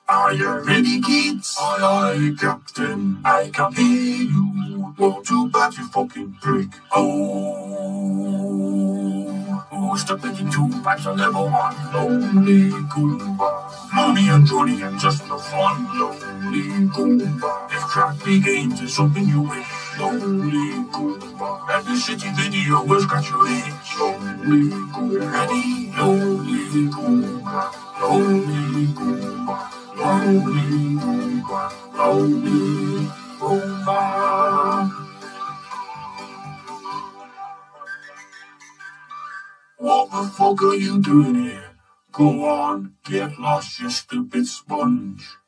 Are you ready, kids? Aye, aye, Captain. I can hear you. Well, too bad, you fucking prick. Oh, step into pipes on level 1. Lonely Goomba. Mommy and Johnny and just for fun. Lonely Goomba. If crappy games is something you wish. Lonely Goomba. And the city video will scratch your itch. Lonely Goomba. Ready? Lonely Goomba. Lonely Goomba. Lonely Goomba, lonely Goomba. What the fuck are you doing here? Go on, get lost, you stupid sponge.